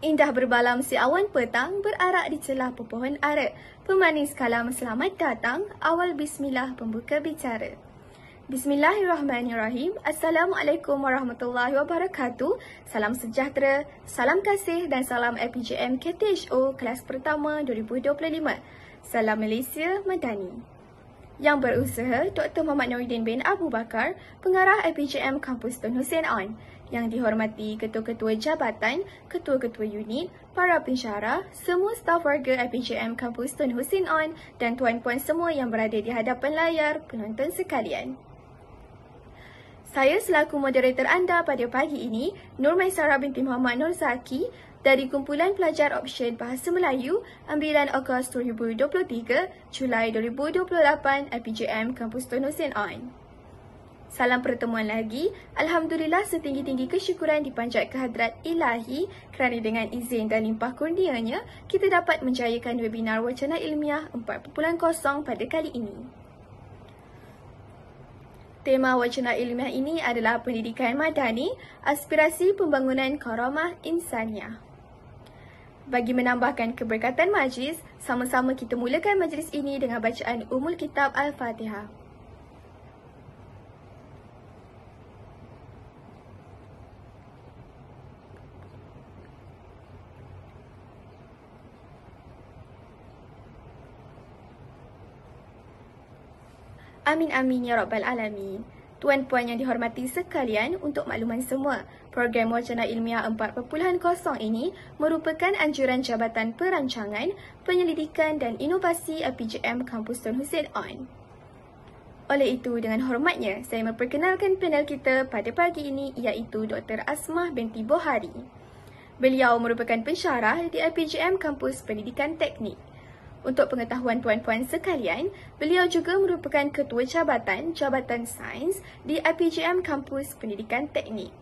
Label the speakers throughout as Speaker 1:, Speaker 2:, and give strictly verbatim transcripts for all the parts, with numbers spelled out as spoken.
Speaker 1: Indah berbalam si awan petang berarak di celah pepohon ara. Pemanis kalam selamat datang, awal bismillah pembuka bicara. Bismillahirrahmanirrahim. Assalamualaikum warahmatullahi wabarakatuh. Salam sejahtera, salam kasih dan salam A P J M K T H O kelas pertama dua ribu dua puluh lima. Salam Malaysia Madani. Yang berusaha Doktor Muhammad Nuruddin bin Abu Bakar, Pengarah A P J M Kampus Tun Hussein On. Yang dihormati ketua-ketua jabatan, ketua-ketua unit, para pensyarah, semua staf warga A P J M Kampus Tun Hussein On dan tuan-puan semua yang berada di hadapan layar penonton sekalian. Saya selaku moderator anda pada pagi ini, Nur Maisarah binti Muhammad Nur Zaki dari Kumpulan Pelajar Option Bahasa Melayu ambilan Ogos dua ribu dua puluh tiga, Julai dua ribu dua puluh lapan A P J M Kampus Tun Hussein On. Salam pertemuan lagi. Alhamdulillah setinggi-tinggi kesyukuran dipanjat kehadrat Ilahi kerana dengan izin dan limpah kurnianya, kita dapat menjayakan webinar wacana ilmiah empat titik kosong pada kali ini. Tema wacana ilmiah ini adalah pendidikan madani, aspirasi pembangunan karamah insaniah. Bagi menambahkan keberkatan majlis, sama-sama kita mulakan majlis ini dengan bacaan Ummul Kitab Al-Fatihah. Amin amin ya rabbal alamin. Tuan-puan yang dihormati sekalian, untuk makluman semua, program wacana ilmiah empat titik kosong ini merupakan anjuran Jabatan Perancangan, Penyelidikan dan Inovasi A P J M Kampus Tun Hussein On. Oleh itu, dengan hormatnya, saya memperkenalkan panel kita pada pagi ini iaitu Doktor Asmah binti Bohari. Beliau merupakan pensyarah di A P J M Kampus Pendidikan Teknik. Untuk pengetahuan tuan-puan sekalian, beliau juga merupakan Ketua Jabatan Jabatan Sains di A P J M Kampus Pendidikan Teknik.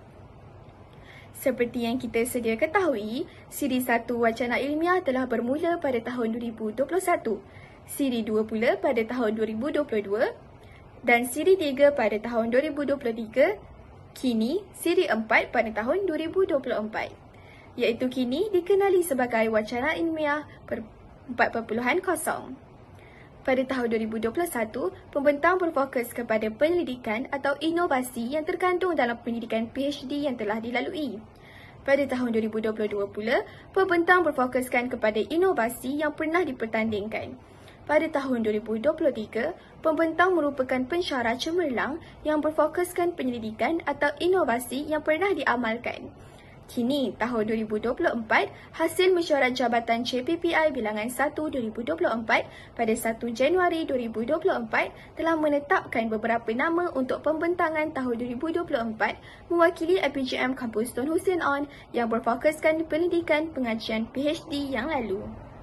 Speaker 1: Seperti yang kita sedia ketahui, siri satu wacana ilmiah telah bermula pada tahun dua ribu dua puluh satu, siri dua pula pada tahun dua ribu dua puluh dua dan siri tiga pada tahun dua ribu dua puluh tiga, kini siri empat pada tahun dua ribu dua puluh empat, iaitu kini dikenali sebagai wacana ilmiah per empat titik kosong. Pada tahun dua ribu dua puluh satu, pembentang berfokus kepada penyelidikan atau inovasi yang terkandung dalam pendidikan P H D yang telah dilalui. Pada tahun dua ribu dua puluh dua pula, pembentang berfokuskan kepada inovasi yang pernah dipertandingkan. Pada tahun dua ribu dua puluh tiga, pembentang merupakan pensyarah cemerlang yang berfokuskan penyelidikan atau inovasi yang pernah diamalkan. Kini, tahun dua ribu dua puluh empat, hasil mesyuarat Jabatan C P P I bilangan satu dua ribu dua puluh empat pada satu Januari dua ribu dua puluh empat telah menetapkan beberapa nama untuk pembentangan tahun dua ribu dua puluh empat mewakili A P J M Kampus Tun Hussein On yang berfokuskan pendidikan pengajian P H D yang lalu.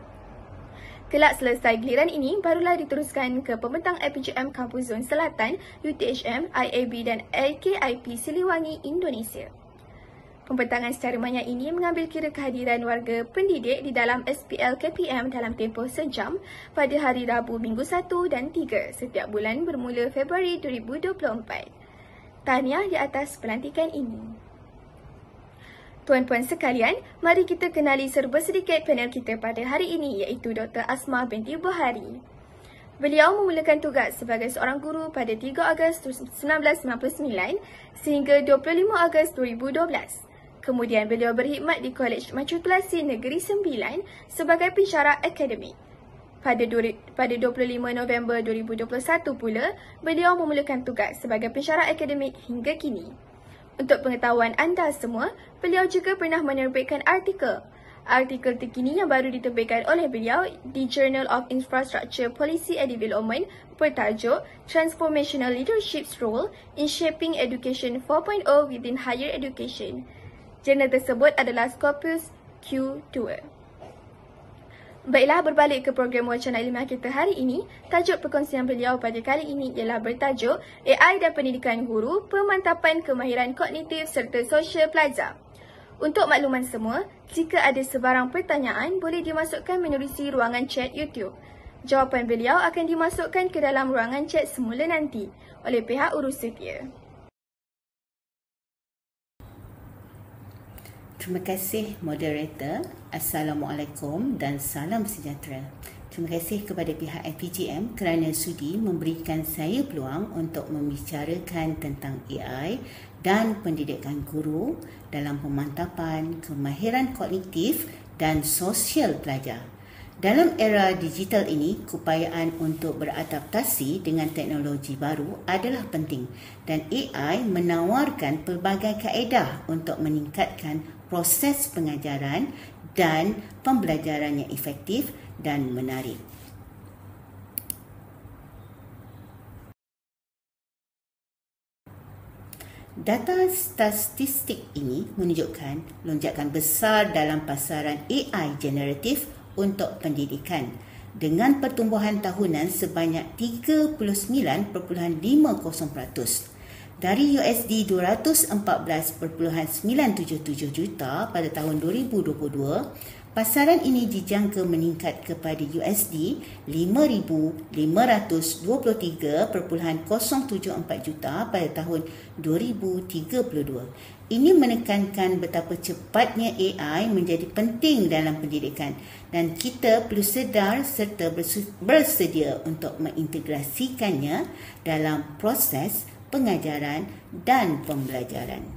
Speaker 1: Kelak selesai giliran ini, barulah diteruskan ke pembentang A P J M Kampus Zon Selatan, U T H M, I A B dan A K I P Siliwangi, Indonesia. Pembentangan secara banyak ini mengambil kira kehadiran warga pendidik di dalam S P L K P M dalam tempoh sejam pada hari Rabu, Minggu satu dan tiga setiap bulan bermula Februari dua ribu dua puluh empat. Tahniah di atas pelantikan ini. Tuan-puan sekalian, mari kita kenali serba sedikit panel kita pada hari ini iaitu Doktor Asmah binti Bohari. Beliau memulakan tugas sebagai seorang guru pada tiga Ogos seribu sembilan ratus sembilan puluh sembilan sehingga dua puluh lima Ogos dua ribu dua belas. Kemudian beliau berkhidmat di Kolej Matrikulasi Negeri Sembilan sebagai pensyarah akademik. Pada dua puluh lima November dua ribu dua puluh satu pula, beliau memulakan tugas sebagai pensyarah akademik hingga kini. Untuk pengetahuan anda semua, beliau juga pernah menerbitkan artikel. Artikel terkini yang baru diterbitkan oleh beliau di Journal of Infrastructure Policy and Development bertajuk Transformational Leadership's Role in Shaping Education four point oh Within Higher Education. Jurnal tersebut adalah Scopus Q dua. Baiklah, berbalik ke program wacana ilmiah kita hari ini, tajuk perkongsian beliau pada kali ini ialah bertajuk A I dan Pendidikan Guru, Pemantapan Kemahiran Kognitif serta Sosial Pelajar. Untuk makluman semua, jika ada sebarang pertanyaan, boleh dimasukkan menerusi ruangan chat YouTube. Jawapan beliau akan dimasukkan ke dalam ruangan chat semula nanti oleh pihak urus setia.
Speaker 2: Terima kasih moderator. Assalamualaikum dan salam sejahtera. Terima kasih kepada pihak F P G M kerana sudi memberikan saya peluang untuk membicarakan tentang A I dan pendidikan guru dalam pemantapan kemahiran kognitif dan sosial pelajar. Dalam era digital ini, keupayaan untuk beradaptasi dengan teknologi baru adalah penting dan A I menawarkan pelbagai kaedah untuk meningkatkan proses pengajaran dan pembelajaran yang efektif dan menarik. Data statistik ini menunjukkan lonjakan besar dalam pasaran A I generatif untuk pendidikan dengan pertumbuhan tahunan sebanyak tiga puluh sembilan perpuluhan lima kosong peratus. Dari U S D dua ratus empat belas perpuluhan sembilan tujuh tujuh juta pada tahun dua ribu dua puluh dua, pasaran ini dijangka meningkat kepada U S D lima ribu lima ratus dua puluh tiga perpuluhan kosong tujuh empat juta pada tahun dua ribu tiga puluh dua. Ini menekankan betapa cepatnya A I menjadi penting dalam pendidikan dan kita perlu sedar serta bersedia untuk mengintegrasikannya dalam proses pengajaran dan pembelajaran.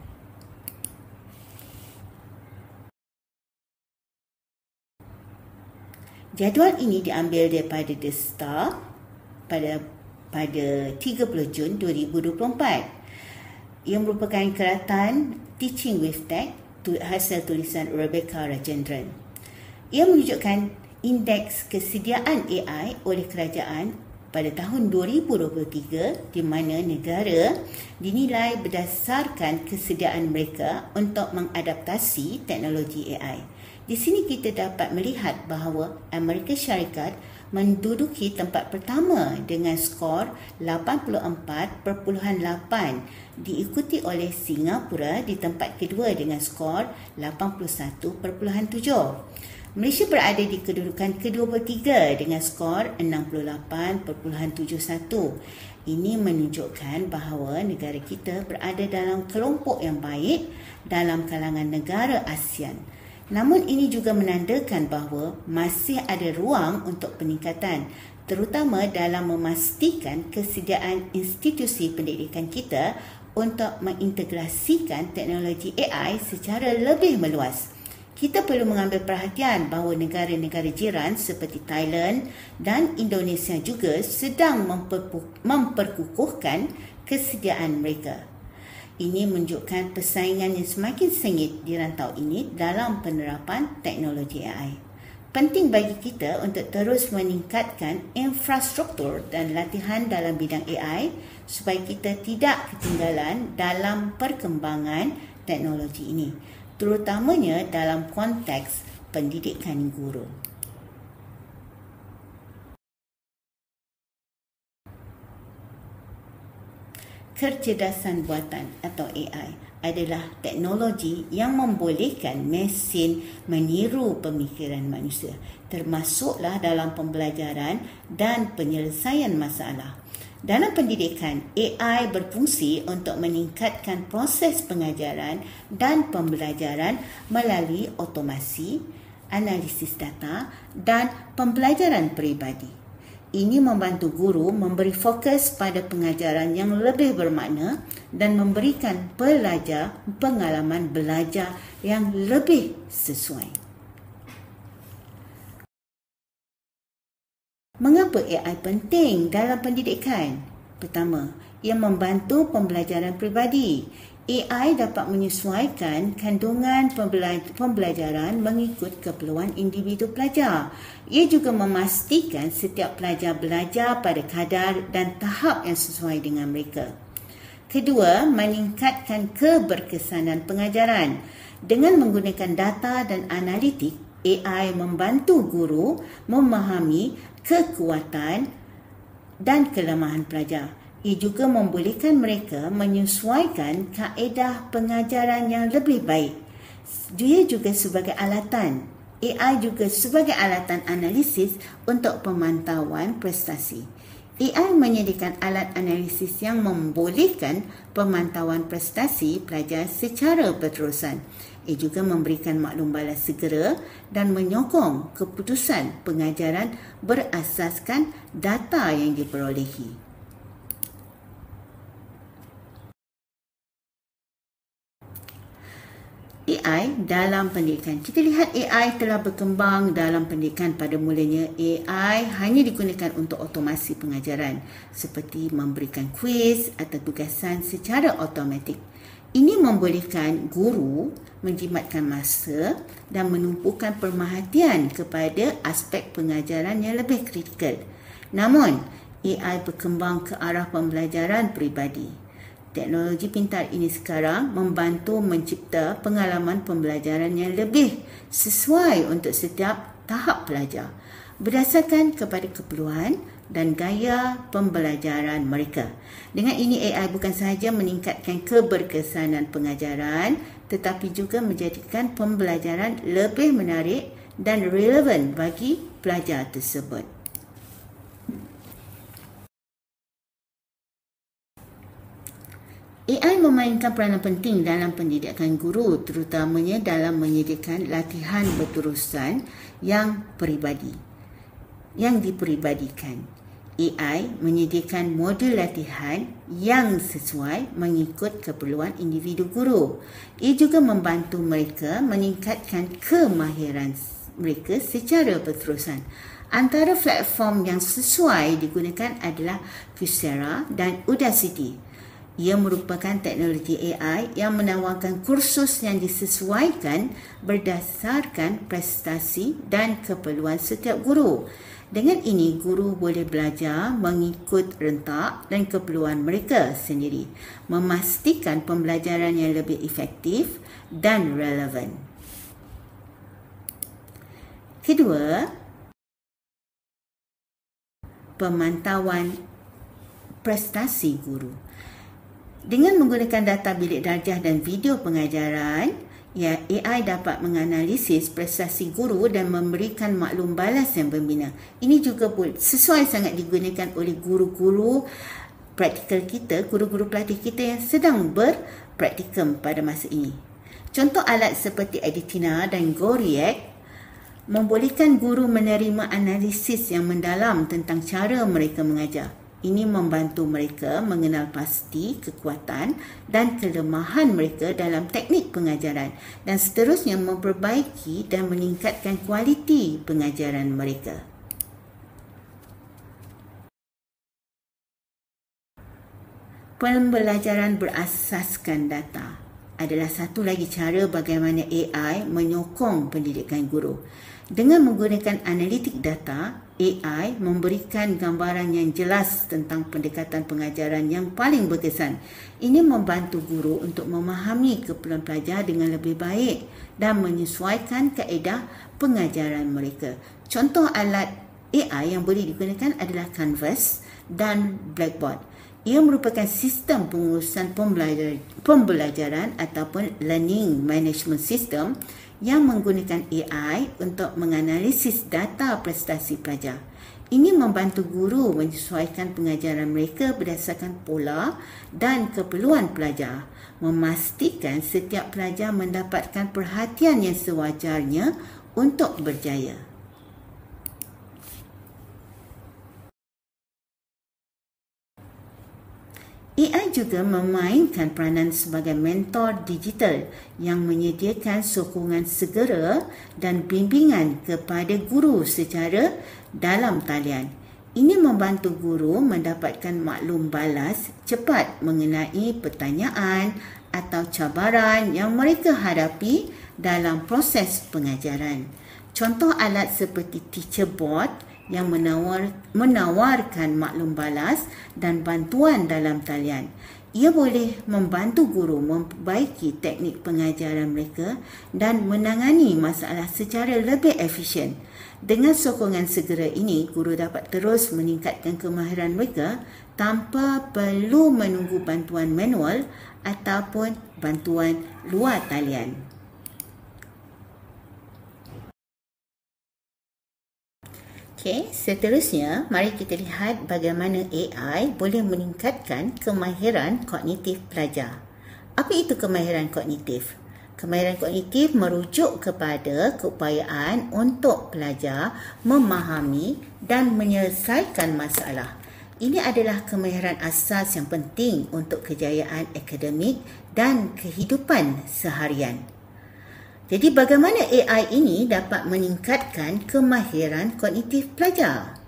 Speaker 2: Jadual ini diambil daripada The Star pada pada tiga puluh Jun dua ribu dua puluh empat. Ia merupakan keratan Teaching with Tech hasil tulisan Rebecca Rajendran. Ia menunjukkan indeks kesediaan A I oleh kerajaan pada tahun dua ribu dua puluh tiga di mana negara dinilai berdasarkan kesediaan mereka untuk mengadaptasi teknologi A I. Di sini kita dapat melihat bahawa Amerika Syarikat menduduki tempat pertama dengan skor lapan puluh empat perpuluhan lapan, diikuti oleh Singapura di tempat kedua dengan skor lapan puluh satu perpuluhan tujuh. Malaysia berada di kedudukan ke dua puluh tiga dengan skor enam puluh lapan perpuluhan tujuh satu. Ini menunjukkan bahawa negara kita berada dalam kelompok yang baik dalam kalangan negara ASEAN. Namun ini juga menandakan bahawa masih ada ruang untuk peningkatan, terutama dalam memastikan kesediaan institusi pendidikan kita untuk mengintegrasikan teknologi A I secara lebih meluas. Kita perlu mengambil perhatian bahawa negara-negara jiran seperti Thailand dan Indonesia juga sedang memperkukuhkan kesediaan mereka. Ini menunjukkan persaingan yang semakin sengit di rantau ini dalam penerapan teknologi A I. Penting bagi kita untuk terus meningkatkan infrastruktur dan latihan dalam bidang A I supaya kita tidak ketinggalan dalam perkembangan teknologi ini, terutamanya dalam konteks pendidikan guru. Kecerdasan buatan atau A I adalah teknologi yang membolehkan mesin meniru pemikiran manusia, termasuklah dalam pembelajaran dan penyelesaian masalah. Dalam pendidikan, A I berfungsi untuk meningkatkan proses pengajaran dan pembelajaran melalui otomasi, analisis data dan pembelajaran peribadi. Ini membantu guru memberi fokus pada pengajaran yang lebih bermakna dan memberikan pelajar pengalaman belajar yang lebih sesuai. Mengapa A I penting dalam pendidikan? Pertama, ia membantu pembelajaran peribadi. A I dapat menyesuaikan kandungan pembelajaran mengikut keperluan individu pelajar. Ia juga memastikan setiap pelajar belajar pada kadar dan tahap yang sesuai dengan mereka. Kedua, meningkatkan keberkesanan pengajaran. Dengan menggunakan data dan analitik, A I membantu guru memahami kekuatan dan kelemahan pelajar. Ia juga membolehkan mereka menyesuaikan kaedah pengajaran yang lebih baik. Dia juga sebagai alatan. A I juga sebagai alatan analisis untuk pemantauan prestasi. A I menyediakan alat analisis yang membolehkan pemantauan prestasi pelajar secara berterusan. Ia juga memberikan maklum balas segera dan menyokong keputusan pengajaran berasaskan data yang diperolehi. A I dalam pendidikan. Kita lihat A I telah berkembang dalam pendidikan. Pada mulanya A I hanya digunakan untuk otomasi pengajaran seperti memberikan kuis atau tugasan secara automatik. Ini membolehkan guru menjimatkan masa dan menumpukan perhatian kepada aspek pengajaran yang lebih kritikal. Namun, A I berkembang ke arah pembelajaran peribadi. Teknologi pintar ini sekarang membantu mencipta pengalaman pembelajaran yang lebih sesuai untuk setiap tahap pelajar berdasarkan kepada keperluan dan gaya pembelajaran mereka. Dengan ini A I bukan sahaja meningkatkan keberkesanan pengajaran tetapi juga menjadikan pembelajaran lebih menarik dan relevan bagi pelajar tersebut. A I memainkan peranan penting dalam pendidikan guru, terutamanya dalam menyediakan latihan berterusan yang peribadi, yang diperibadikan. A I menyediakan modul latihan yang sesuai mengikut keperluan individu guru. Ia juga membantu mereka meningkatkan kemahiran mereka secara berterusan. Antara platform yang sesuai digunakan adalah Coursera dan Udacity. Ia merupakan teknologi A I yang menawarkan kursus yang disesuaikan berdasarkan prestasi dan keperluan setiap guru. Dengan ini, guru boleh belajar mengikut rentak dan keperluan mereka sendiri, memastikan pembelajaran yang lebih efektif dan relevan. Kedua, pemantauan prestasi guru. Dengan menggunakan data bilik darjah dan video pengajaran, ya, A I dapat menganalisis prestasi guru dan memberikan maklum balas yang membina. Ini juga sesuai sangat digunakan oleh guru-guru praktikal kita, guru-guru pelatih kita yang sedang berpraktikum pada masa ini. Contoh alat seperti Editina dan GoReact membolehkan guru menerima analisis yang mendalam tentang cara mereka mengajar. Ini membantu mereka mengenal pasti kekuatan dan kelemahan mereka dalam teknik pengajaran dan seterusnya memperbaiki dan meningkatkan kualiti pengajaran mereka. Pembelajaran berasaskan data adalah satu lagi cara bagaimana A I menyokong pendidikan guru. Dengan menggunakan analitik data, A I memberikan gambaran yang jelas tentang pendekatan pengajaran yang paling berkesan. Ini membantu guru untuk memahami keperluan pelajar dengan lebih baik dan menyesuaikan kaedah pengajaran mereka. Contoh alat A I yang boleh digunakan adalah Canvas dan Blackboard. Ia merupakan sistem pengurusan pembelajaran, pembelajaran ataupun learning management system yang menggunakan A I untuk menganalisis data prestasi pelajar. Ini membantu guru menyesuaikan pengajaran mereka berdasarkan pola dan keperluan pelajar, memastikan setiap pelajar mendapatkan perhatian yang sewajarnya untuk berjaya. A I juga memainkan peranan sebagai mentor digital yang menyediakan sokongan segera dan bimbingan kepada guru secara dalam talian. Ini membantu guru mendapatkan maklum balas cepat mengenai pertanyaan atau cabaran yang mereka hadapi dalam proses pengajaran. Contoh alat seperti Teacherboard yang menawar, menawarkan maklum balas dan bantuan dalam talian. Ia boleh membantu guru memperbaiki teknik pengajaran mereka dan menangani masalah secara lebih efisien. Dengan sokongan segera ini, guru dapat terus meningkatkan kemahiran mereka tanpa perlu menunggu bantuan manual ataupun bantuan luar talian. Okey, seterusnya mari kita lihat bagaimana A I boleh meningkatkan kemahiran kognitif pelajar. Apa itu kemahiran kognitif? Kemahiran kognitif merujuk kepada keupayaan untuk pelajar memahami dan menyelesaikan masalah. Ini adalah kemahiran asas yang penting untuk kejayaan akademik dan kehidupan seharian. Jadi bagaimana A I ini dapat meningkatkan kemahiran kognitif pelajar?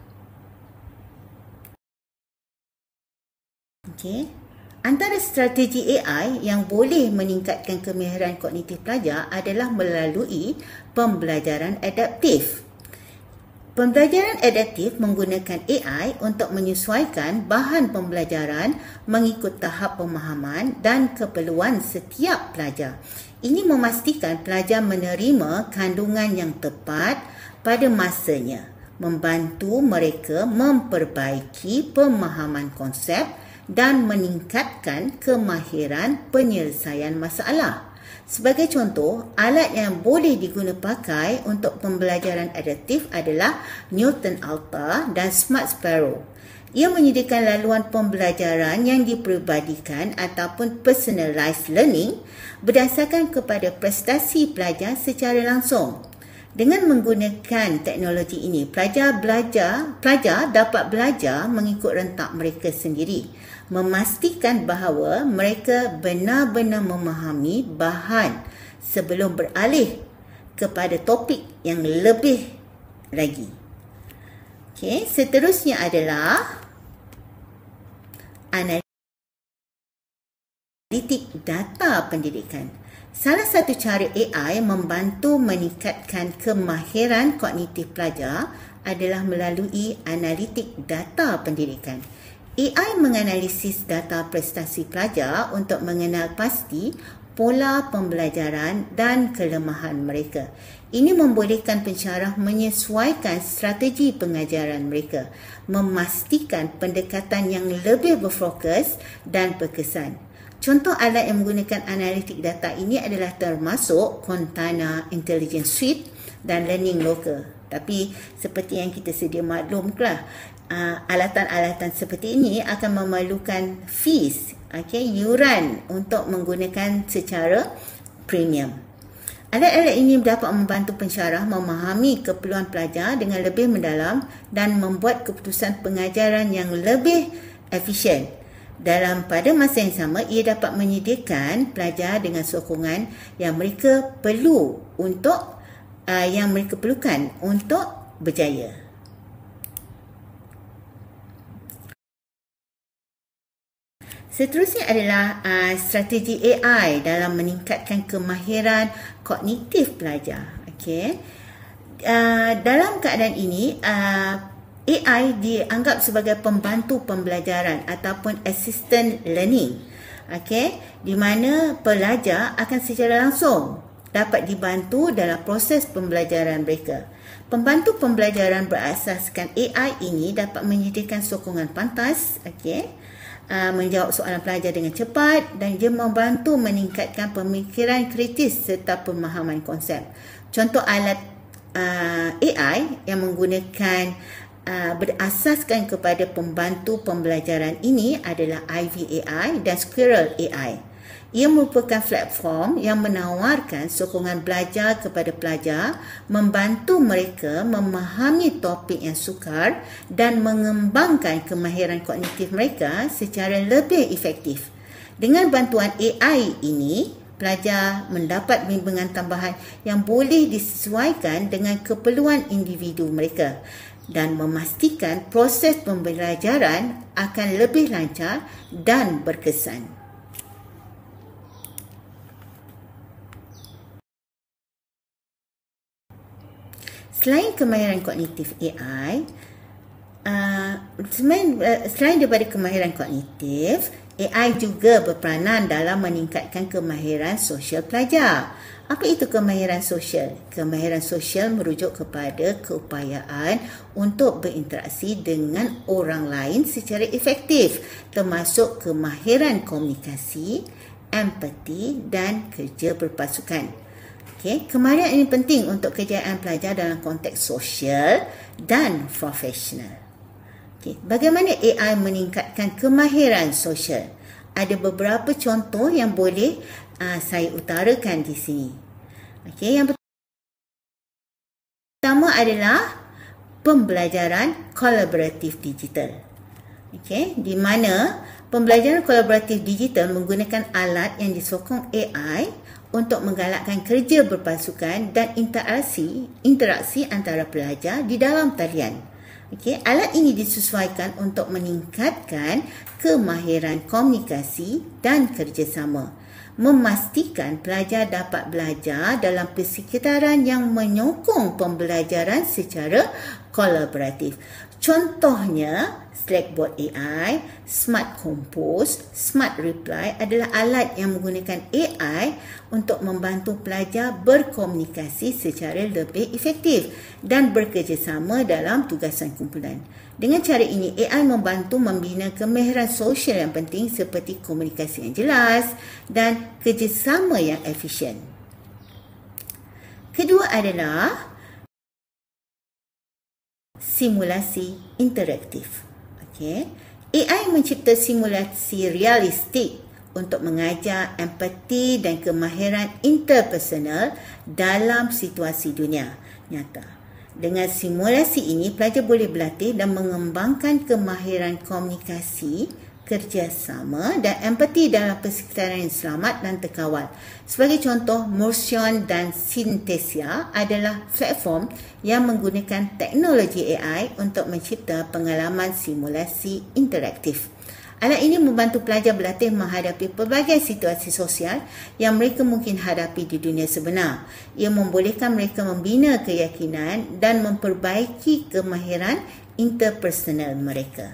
Speaker 2: Okey. Antara strategi A I yang boleh meningkatkan kemahiran kognitif pelajar adalah melalui pembelajaran adaptif. Pembelajaran adaptif menggunakan A I untuk menyesuaikan bahan pembelajaran mengikut tahap pemahaman dan keperluan setiap pelajar. Ini memastikan pelajar menerima kandungan yang tepat pada masanya, membantu mereka memperbaiki pemahaman konsep dan meningkatkan kemahiran penyelesaian masalah. Sebagai contoh, alat yang boleh diguna pakai untuk pembelajaran adaptif adalah Newton Alta dan Smart Sparrow. Ia menyediakan laluan pembelajaran yang diperibadikan ataupun personalized learning berdasarkan kepada prestasi pelajar secara langsung. Dengan menggunakan teknologi ini, pelajar belajar, pelajar dapat belajar mengikut rentak mereka sendiri, memastikan bahawa mereka benar-benar memahami bahan sebelum beralih kepada topik yang lebih lagi. Okey, seterusnya adalah analitik data pendidikan. Salah satu cara A I membantu meningkatkan kemahiran kognitif pelajar adalah melalui analitik data pendidikan. A I menganalisis data prestasi pelajar untuk mengenal pasti pola pembelajaran dan kelemahan mereka. Ini membolehkan pensyarah menyesuaikan strategi pengajaran mereka, memastikan pendekatan yang lebih berfokus dan berkesan. Contoh alat yang menggunakan analitik data ini adalah termasuk Cortana Intelligence Suite dan Learning Locker. Tapi seperti yang kita sedia maklumlah, uh, alatan-alatan seperti ini akan memerlukan fees, okay, yuran untuk menggunakan secara premium. Alat-alat ini dapat membantu pensyarah memahami keperluan pelajar dengan lebih mendalam dan membuat keputusan pengajaran yang lebih efisien. Dalam pada masa yang sama, ia dapat menyediakan pelajar dengan sokongan yang mereka perlu untuk uh, yang mereka perlukan untuk berjaya. Seterusnya adalah uh, strategi A I dalam meningkatkan kemahiran kognitif pelajar. Okey. Uh, dalam keadaan ini, uh, A I dianggap sebagai pembantu pembelajaran ataupun assistant learning. Okey, di mana pelajar akan secara langsung dapat dibantu dalam proses pembelajaran mereka. Pembantu pembelajaran berasaskan A I ini dapat menyediakan sokongan pantas, okey, uh, menjawab soalan pelajar dengan cepat dan dia membantu meningkatkan pemikiran kritis serta pemahaman konsep. Contoh alat uh, A I yang menggunakan Uh, berasaskan kepada pembantu pembelajaran ini adalah Ivy A I dan Squirrel A I. Ia merupakan platform yang menawarkan sokongan belajar kepada pelajar, membantu mereka memahami topik yang sukar dan mengembangkan kemahiran kognitif mereka secara lebih efektif. Dengan bantuan A I ini, pelajar mendapat bimbingan tambahan yang boleh disesuaikan dengan keperluan individu mereka dan memastikan proses pembelajaran akan lebih lancar dan berkesan. Selain kemahiran kognitif A I, uh, selain, uh, selain daripada kemahiran kognitif, A I juga berperanan dalam meningkatkan kemahiran sosial pelajar. Apa itu kemahiran sosial? Kemahiran sosial merujuk kepada keupayaan untuk berinteraksi dengan orang lain secara efektif, termasuk kemahiran komunikasi, empati dan kerja berpasukan. Okay. Kemahiran ini penting untuk kejayaan pelajar dalam konteks sosial dan profesional. Okay. Bagaimana A I meningkatkan kemahiran sosial? Ada beberapa contoh yang boleh uh, saya utarakan di sini. Okey, yang pertama adalah pembelajaran kolaboratif digital. Okey, di mana pembelajaran kolaboratif digital menggunakan alat yang disokong A I untuk menggalakkan kerja berpasukan dan interaksi interaksi antara pelajar di dalam talian. Okey, alat ini disesuaikan untuk meningkatkan kemahiran komunikasi dan kerjasama, memastikan pelajar dapat belajar dalam persekitaran yang menyokong pembelajaran secara kolaboratif. Contohnya, Slackboard A I, Smart Compose, Smart Reply adalah alat yang menggunakan A I untuk membantu pelajar berkomunikasi secara lebih efektif dan bekerjasama dalam tugasan kumpulan. Dengan cara ini, A I membantu membina kemahiran sosial yang penting seperti komunikasi yang jelas dan kerjasama yang efisien. Kedua adalah simulasi interaktif. Okay. A I mencipta simulasi realistik untuk mengajar empati dan kemahiran interpersonal dalam situasi dunia nyata. Dengan simulasi ini, pelajar boleh berlatih dan mengembangkan kemahiran komunikasi, kerjasama dan empati dalam persekitaran yang selamat dan terkawal. Sebagai contoh, Motion dan Synthesia adalah platform yang menggunakan teknologi A I untuk mencipta pengalaman simulasi interaktif. Alat ini membantu pelajar berlatih menghadapi pelbagai situasi sosial yang mereka mungkin hadapi di dunia sebenar. Ia membolehkan mereka membina keyakinan dan memperbaiki kemahiran interpersonal mereka.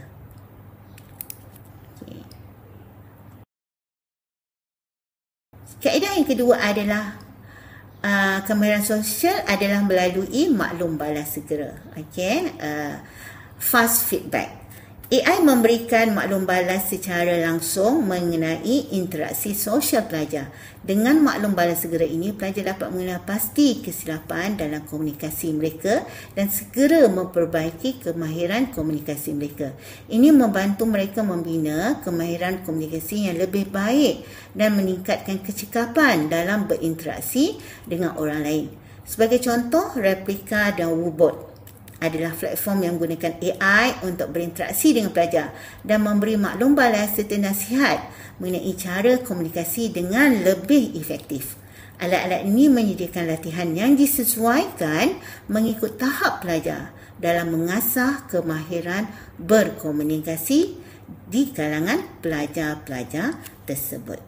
Speaker 2: Kaedah yang kedua adalah uh, kemahiran sosial adalah melalui maklum balas segera. Okay? Uh, fast feedback. A I memberikan maklum balas secara langsung mengenai interaksi sosial pelajar. Dengan maklum balas segera ini, pelajar dapat mengenal pasti kesilapan dalam komunikasi mereka dan segera memperbaiki kemahiran komunikasi mereka. Ini membantu mereka membina kemahiran komunikasi yang lebih baik dan meningkatkan kecekapan dalam berinteraksi dengan orang lain. Sebagai contoh, Replika dan Woobot adalah platform yang menggunakan A I untuk berinteraksi dengan pelajar dan memberi maklum balas serta nasihat mengenai cara komunikasi dengan lebih efektif. Alat-alat ini menyediakan latihan yang disesuaikan mengikut tahap pelajar dalam mengasah kemahiran berkomunikasi di kalangan pelajar-pelajar tersebut.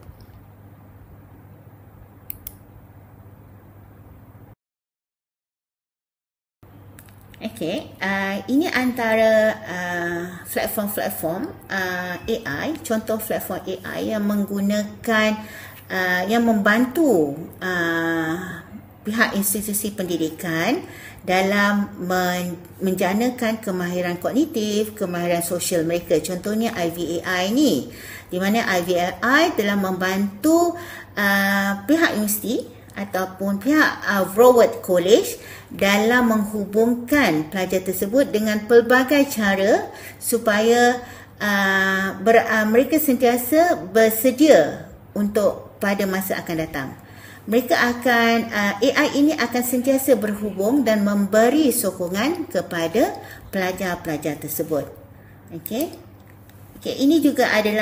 Speaker 2: Okey, uh, ini antara uh, platform-platform uh, A I, contoh platform A I yang menggunakan, uh, yang membantu uh, pihak institusi pendidikan dalam men- menjanakan kemahiran kognitif, kemahiran sosial mereka. Contohnya I V A I ni, di mana I V A I telah membantu uh, pihak universiti ataupun pihak uh, Broward College dalam menghubungkan pelajar tersebut dengan pelbagai cara supaya uh, ber, uh, mereka sentiasa bersedia untuk pada masa akan datang. Mereka akan, uh, A I ini akan sentiasa berhubung dan memberi sokongan kepada pelajar-pelajar tersebut. Okey. Okey, ini juga adalah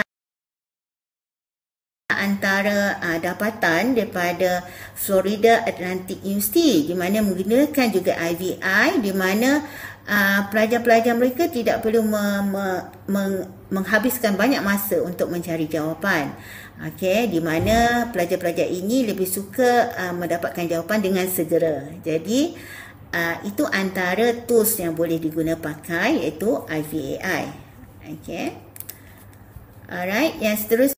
Speaker 2: antara uh, dapatan daripada Florida Atlantic University, di mana menggunakan juga I V I, di mana uh, pelajar-pelajar mereka tidak perlu me, me, meng, menghabiskan banyak masa untuk mencari jawapan. Okey, di mana pelajar-pelajar ini lebih suka uh, mendapatkan jawapan dengan segera. Jadi uh, itu antara tools yang boleh digunakan pakai, iaitu I V A I. Okey. Alright, yang seterusnya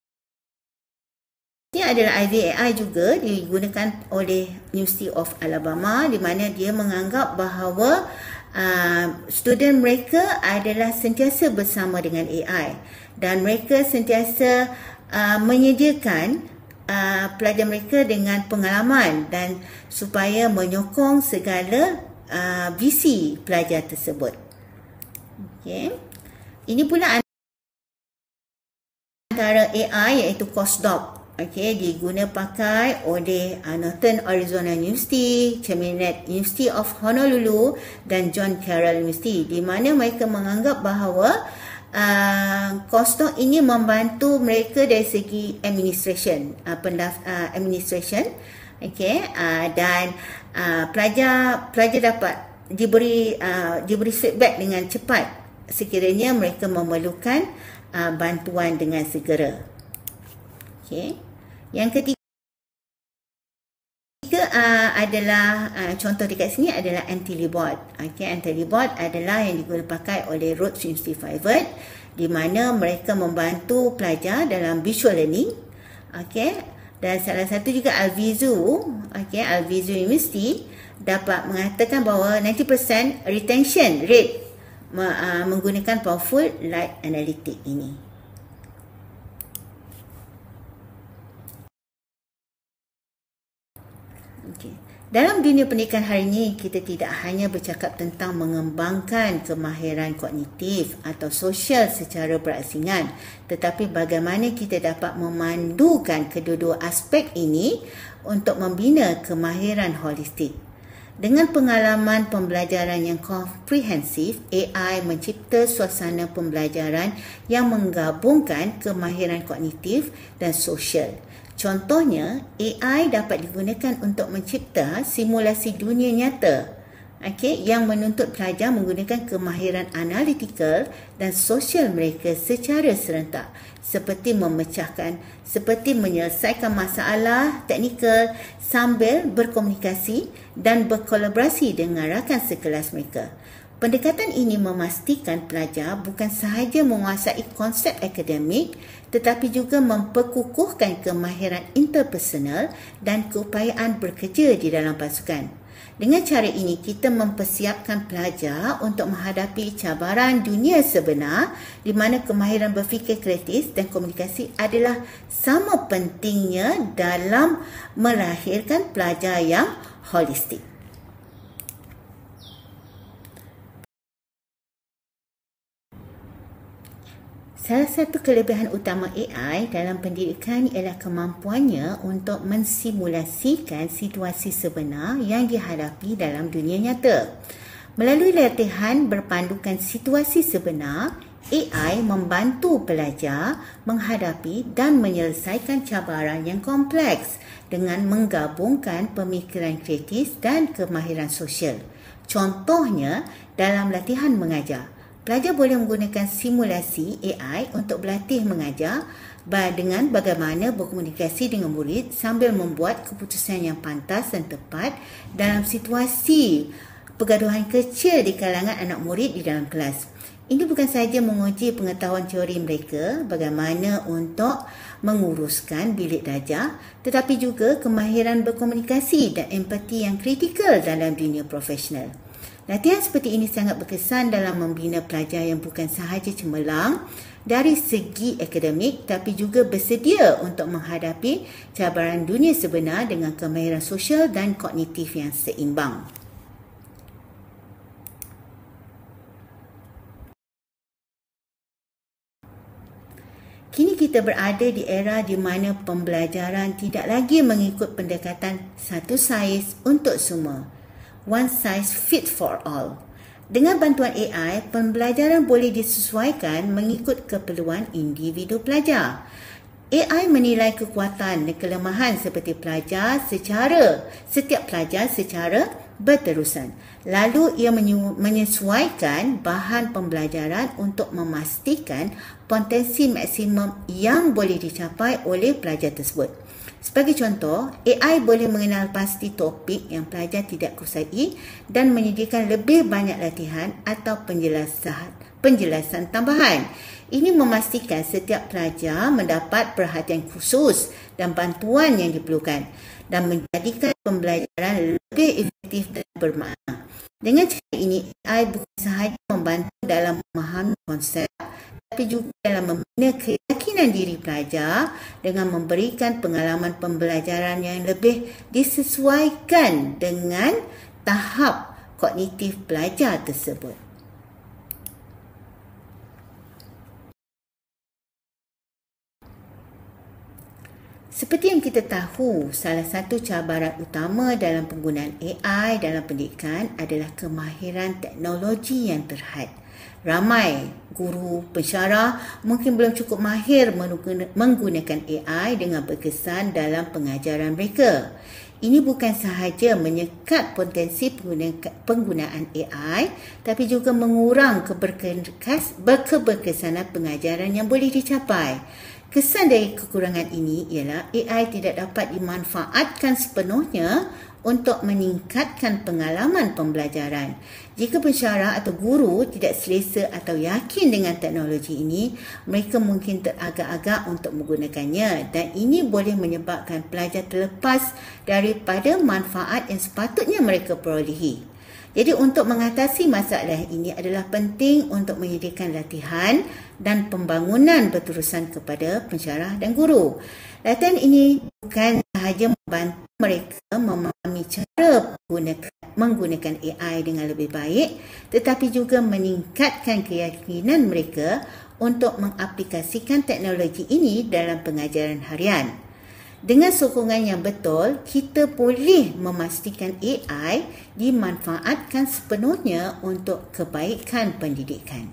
Speaker 2: ini adalah I V A I juga digunakan oleh University of Alabama, di mana dia menganggap bahawa uh, student mereka adalah sentiasa bersama dengan A I dan mereka sentiasa uh, menyediakan uh, pelajar mereka dengan pengalaman dan supaya menyokong segala uh, visi pelajar tersebut. Okay. Ini pula antara A I iaitu COSDOC. okey, diguna pakai oleh uh, Northern Arizona University, Chaminade University of Honolulu dan John Carroll University, di mana mereka menganggap bahawa uh, kostum ini membantu mereka dari segi administration, uh, pendaf- uh, administration, okey, uh, dan uh, pelajar pelajar dapat diberi uh, diberi feedback dengan cepat sekiranya mereka memerlukan uh, bantuan dengan segera. Okey. Yang ketiga uh, adalah uh, contoh dekat sini adalah Antilibot. Okey, Antilibot adalah yang digunakan pakai oleh Rhodes University Private, di mana mereka membantu pelajar dalam visual learning. Okey, dan salah satu juga Alvizu, okey, Alvizu University dapat mengatakan bahawa sembilan puluh peratus retention rate uh, menggunakan powerful light analytic ini. Okay. Dalam dunia pendidikan hari ini, kita tidak hanya bercakap tentang mengembangkan kemahiran kognitif atau sosial secara berasingan, tetapi bagaimana kita dapat memandukan kedua-dua aspek ini untuk membina kemahiran holistik. Dengan pengalaman pembelajaran yang komprehensif, A I mencipta suasana pembelajaran yang menggabungkan kemahiran kognitif dan sosial. Contohnya, A I dapat digunakan untuk mencipta simulasi dunia nyata, okay, yang menuntut pelajar menggunakan kemahiran analitikal dan sosial mereka secara serentak, seperti memecahkan, seperti menyelesaikan masalah teknikal sambil berkomunikasi dan berkolaborasi dengan rakan sekelas mereka. Pendekatan ini memastikan pelajar bukan sahaja menguasai konsep akademik, tetapi juga memperkukuhkan kemahiran interpersonal dan keupayaan bekerja di dalam pasukan. Dengan cara ini, kita mempersiapkan pelajar untuk menghadapi cabaran dunia sebenar, di mana kemahiran berfikir kritis dan komunikasi adalah sama pentingnya dalam melahirkan pelajar yang holistik. Salah satu kelebihan utama A I dalam pendidikan ialah kemampuannya untuk mensimulasikan situasi sebenar yang dihadapi dalam dunia nyata. Melalui latihan berpandukan situasi sebenar, A I membantu pelajar menghadapi dan menyelesaikan cabaran yang kompleks dengan menggabungkan pemikiran kritis dan kemahiran sosial. Contohnya, dalam latihan mengajar, pelajar boleh menggunakan simulasi A I untuk berlatih mengajar dengan bagaimana berkomunikasi dengan murid sambil membuat keputusan yang pantas dan tepat dalam situasi pergaduhan kecil di kalangan anak murid di dalam kelas. Ini bukan sahaja menguji pengetahuan teori mereka bagaimana untuk menguruskan bilik darjah, tetapi juga kemahiran berkomunikasi dan empati yang kritikal dalam dunia profesional. Latihan seperti ini sangat berkesan dalam membina pelajar yang bukan sahaja cemerlang dari segi akademik, tapi juga bersedia untuk menghadapi cabaran dunia sebenar dengan kemahiran sosial dan kognitif yang seimbang. Kini kita berada di era di mana pembelajaran tidak lagi mengikut pendekatan satu saiz untuk semua. One size fit for all. Dengan bantuan A I, pembelajaran boleh disesuaikan mengikut keperluan individu pelajar. A I menilai kekuatan dan kelemahan seperti pelajar secara setiap pelajar secara berterusan. Lalu ia menyesuaikan bahan pembelajaran untuk memastikan potensi maksimum yang boleh dicapai oleh pelajar tersebut. Sebagai contoh, A I boleh mengenal pasti topik yang pelajar tidak kuasai dan menyediakan lebih banyak latihan atau penjelasan, penjelasan tambahan. Ini memastikan setiap pelajar mendapat perhatian khusus dan bantuan yang diperlukan dan menjadikan pembelajaran lebih efektif dan bermakna. Dengan cara ini, A I bukan sahaja membantu dalam memahami konsep, tapi juga dalam membina keyakinan diri pelajar dengan memberikan pengalaman pembelajaran yang lebih disesuaikan dengan tahap kognitif pelajar tersebut. Seperti yang kita tahu, salah satu cabaran utama dalam penggunaan A I dalam pendidikan adalah kemahiran teknologi yang terhad. Ramai guru, pensyarah mungkin belum cukup mahir menggunakan A I dengan berkesan dalam pengajaran mereka. Ini bukan sahaja menyekat potensi penggunaan A I, tapi juga mengurang keberkesanan pengajaran yang boleh dicapai. Kesan dari kekurangan ini ialah A I tidak dapat dimanfaatkan sepenuhnya untuk meningkatkan pengalaman pembelajaran. Jika pensyarah atau guru tidak selesa atau yakin dengan teknologi ini, mereka mungkin teragak-agak untuk menggunakannya dan ini boleh menyebabkan pelajar terlepas daripada manfaat yang sepatutnya mereka perolehi. Jadi untuk mengatasi masalah ini adalah penting untuk menyediakan latihan dan pembangunan berterusan kepada pensyarah dan guru. Latihan ini bukan sahaja membantu mereka memahami cara menggunakan, menggunakan A I dengan lebih baik, tetapi juga meningkatkan keyakinan mereka untuk mengaplikasikan teknologi ini dalam pengajaran harian. Dengan sokongan yang betul, kita boleh memastikan A I dimanfaatkan sepenuhnya untuk kebaikan pendidikan.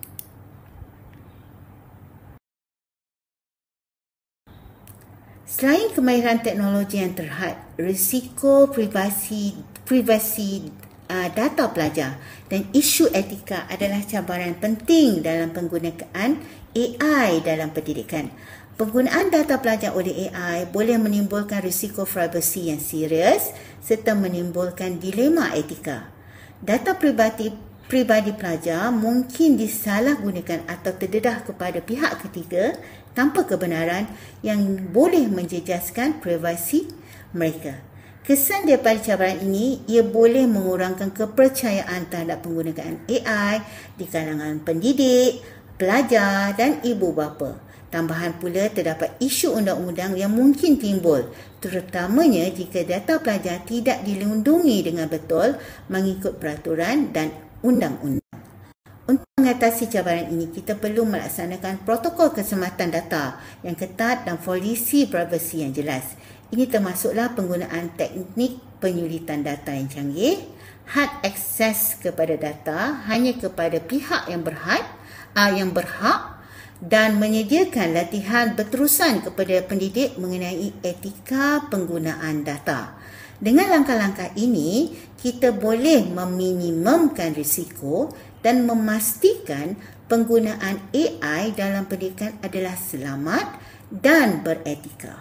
Speaker 2: Selain kemahiran teknologi yang terhad, risiko privasi privasi uh, data pelajar dan isu etika adalah cabaran penting dalam penggunaan A I dalam pendidikan. Penggunaan data pelajar oleh A I boleh menimbulkan risiko privasi yang serius serta menimbulkan dilema etika. Data pribadi pribadi pelajar mungkin disalahgunakan atau terdedah kepada pihak ketiga tanpa kebenaran yang boleh menjejaskan privasi mereka. Kesan daripada cabaran ini, ia boleh mengurangkan kepercayaan terhadap penggunaan A I di kalangan pendidik, pelajar dan ibu bapa. Tambahan pula terdapat isu undang-undang yang mungkin timbul, terutamanya jika data pelajar tidak dilindungi dengan betul mengikut peraturan dan undang-undang. Untuk mengatasi cabaran ini, kita perlu melaksanakan protokol keselamatan data yang ketat dan polisi privasi yang jelas. Ini termasuklah penggunaan teknik penyulitan data yang canggih, had akses kepada data hanya kepada pihak yang berhad, yang berhak dan menyediakan latihan berterusan kepada pendidik mengenai etika penggunaan data. Dengan langkah-langkah ini, kita boleh meminimumkan risiko dan memastikan penggunaan A I dalam pendidikan adalah selamat dan beretika.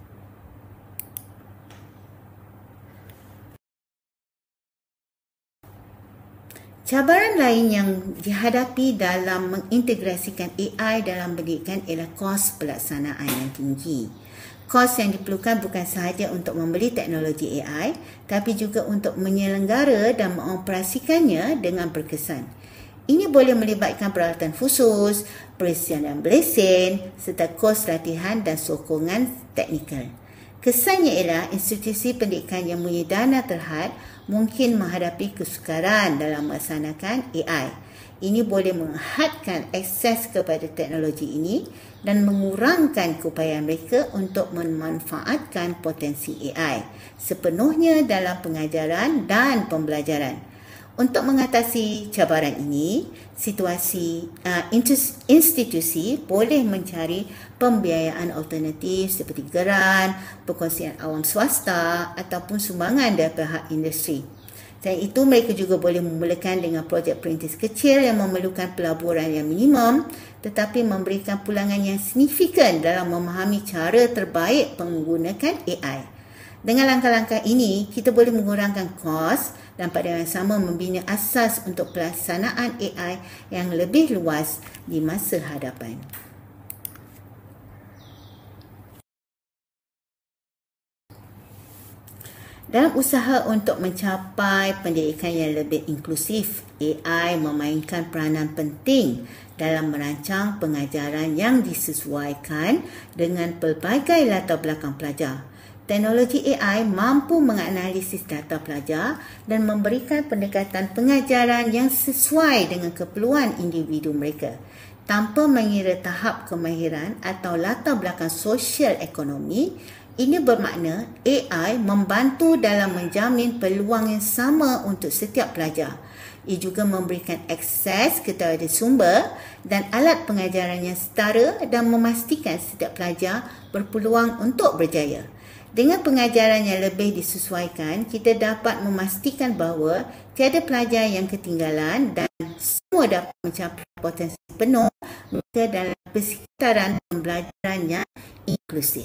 Speaker 2: Cabaran lain yang dihadapi dalam mengintegrasikan A I dalam pendidikan ialah kos pelaksanaan yang tinggi. Kos yang diperlukan bukan sahaja untuk membeli teknologi A I, tapi juga untuk menyelenggara dan mengoperasikannya dengan berkesan. Ini boleh melibatkan peralatan khusus, persediaan lesen, serta kos latihan dan sokongan teknikal. Kesannya ialah institusi pendidikan yang mempunyai dana terhad mungkin menghadapi kesukaran dalam melaksanakan A I. Ini boleh menghadkan akses kepada teknologi ini dan mengurangkan keupayaan mereka untuk memanfaatkan potensi A I sepenuhnya dalam pengajaran dan pembelajaran. Untuk mengatasi cabaran ini, situasi uh, institusi boleh mencari pembiayaan alternatif seperti geran, perkongsian awam swasta ataupun sumbangan dari pihak industri. Selain itu, mereka juga boleh memulakan dengan projek perintis kecil yang memerlukan pelaburan yang minimum tetapi memberikan pulangan yang signifikan dalam memahami cara terbaik menggunakan A I. Dengan langkah-langkah ini, kita boleh mengurangkan kos dan pada yang sama membina asas untuk pelaksanaan A I yang lebih luas di masa hadapan. Dalam usaha untuk mencapai pendidikan yang lebih inklusif, A I memainkan peranan penting dalam merancang pengajaran yang disesuaikan dengan pelbagai latar belakang pelajar. Teknologi A I mampu menganalisis data pelajar dan memberikan pendekatan pengajaran yang sesuai dengan keperluan individu mereka. tanpa mengira tahap kemahiran atau latar belakang sosial ekonomi. Ini bermakna A I membantu dalam menjamin peluang yang sama untuk setiap pelajar. Ia juga memberikan akses kepada sumber dan alat pengajaran yang setara dan memastikan setiap pelajar berpeluang untuk berjaya. Dengan pengajaran yang lebih disesuaikan, kita dapat memastikan bahawa tiada pelajar yang ketinggalan dan semua dapat mencapai potensi penuh mereka dalam persekitaran pembelajaran yang inklusif.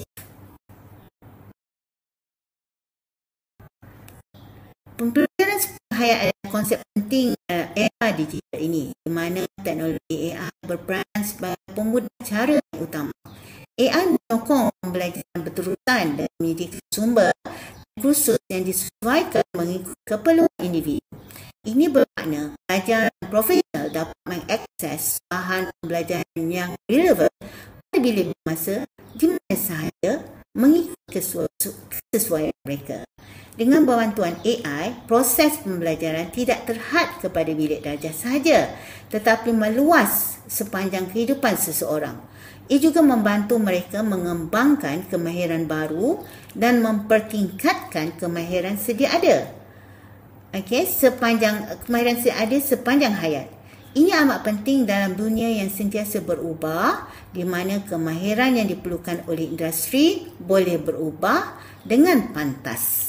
Speaker 2: Pembelajaran sepenuh hayat adalah konsep penting dalam era digital ini, di mana teknologi A I berperan sebagai pemudah cara yang utama. A I menyokong pembelajaran berterusan dan menyediakan sumber kursus yang disesuaikan mengikut keperluan individu. Ini bermakna pelajar profesional dapat mengakses bahan pembelajaran yang relevan pada bila masa di mana sahaja mengikut kesesuaian mereka. Dengan bantuan A I, proses pembelajaran tidak terhad kepada bilik darjah sahaja, tetapi meluas sepanjang kehidupan seseorang. Ia juga membantu mereka mengembangkan kemahiran baru dan mempertingkatkan kemahiran sedia ada. Okey, sepanjang kemahiran sedia ada sepanjang hayat. Ini amat penting dalam dunia yang sentiasa berubah, di mana kemahiran yang diperlukan oleh industri boleh berubah dengan pantas.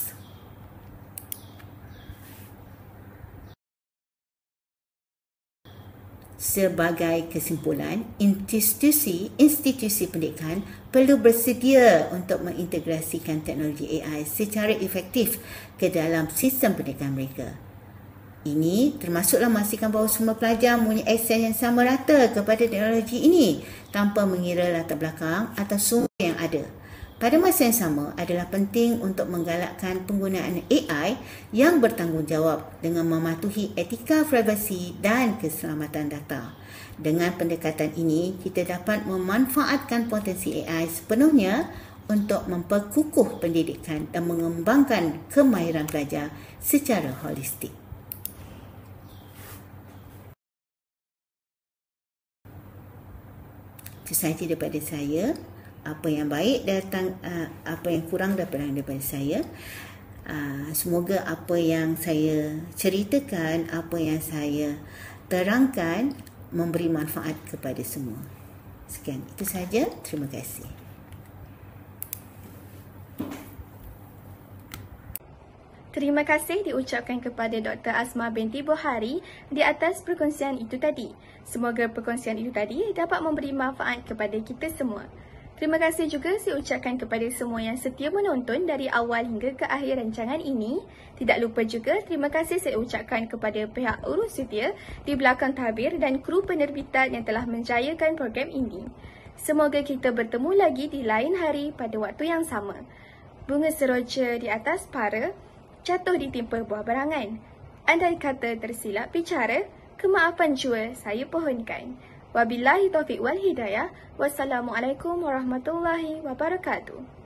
Speaker 2: Sebagai kesimpulan, institusi institusi pendidikan perlu bersedia untuk mengintegrasikan teknologi A I secara efektif ke dalam sistem pendidikan mereka. Ini termasuklah memastikan bahawa semua pelajar mempunyai akses yang sama rata kepada teknologi ini tanpa mengira latar belakang atau sumber yang ada. Pada masa yang sama, adalah penting untuk menggalakkan penggunaan A I yang bertanggungjawab dengan mematuhi etika privasi dan keselamatan data. Dengan pendekatan ini, kita dapat memanfaatkan potensi A I sepenuhnya untuk memperkukuh pendidikan dan mengembangkan kemahiran pelajar secara holistik. Itu sahaja daripada saya. Apa yang baik datang, uh, apa yang kurang daripada daripada saya. Uh, semoga apa yang saya ceritakan, apa yang saya terangkan memberi manfaat kepada semua. Sekian, itu sahaja. Terima kasih.
Speaker 1: Terima kasih diucapkan kepada Doktor Asma binti Bohari di atas perkongsian itu tadi. Semoga perkongsian itu tadi dapat memberi manfaat kepada kita semua. Terima kasih juga saya ucapkan kepada semua yang setia menonton dari awal hingga ke akhir rancangan ini. Tidak lupa juga terima kasih saya ucapkan kepada pihak urus setia di belakang tabir dan kru penerbitan yang telah menjayakan program ini. Semoga kita bertemu lagi di lain hari pada waktu yang sama. Bunga seroja di atas para, jatuh ditimpa buah berangan. Andai kata tersilap bicara, kemaafan jua saya pohonkan. Wabillahi taufiq wal hidayah. Wassalamualaikum warahmatullahi wabarakatuh.